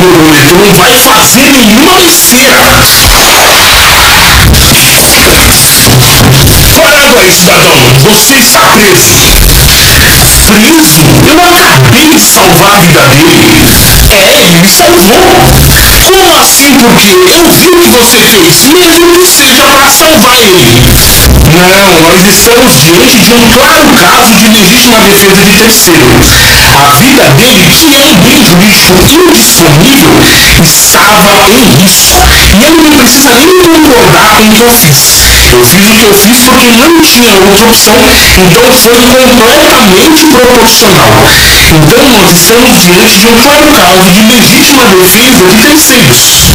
comprometer, não vai fazer nenhuma besteira. Parabéns, cidadão, você está preso. Preso? Eu acabei de salvar a vida dele. Ele me salvou. Como assim? Porque eu vi o que você fez, mesmo que seja para salvar ele. Não, nós estamos diante de um claro caso de legítima defesa de terceiro. A vida dele, que é um bem jurídico indisponível, estava em risco. E ele não precisa nem concordar com o que eu fiz. Eu fiz o que eu fiz porque não tinha outra opção, então foi completamente proporcional. Então nós estamos diante de um claro caso de legítima defesa de terceiros.